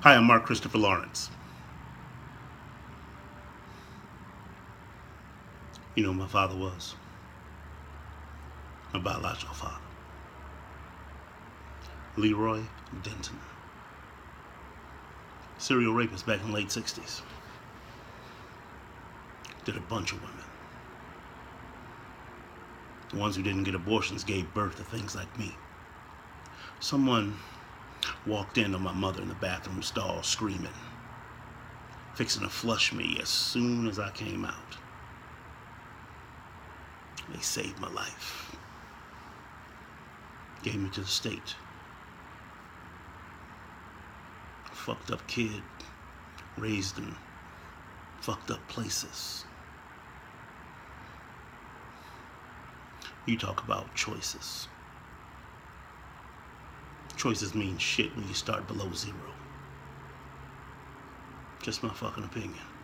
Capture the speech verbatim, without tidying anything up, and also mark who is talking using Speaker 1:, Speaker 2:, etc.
Speaker 1: Hi, I'm Mark Christopher Lawrence. You know who my father was? My biological father. Leroy Denton. Serial rapist back in the late sixties. Did a bunch of women. The ones who didn't get abortions gave birth to things like me. Someone walked in on my mother in the bathroom stall screaming, fixing to flush me as soon as I came out. They saved my life. Gave me to the state. Fucked up kid, raised in fucked up places. You talk about choices. Choices mean shit when you start below zero. Just my fucking opinion.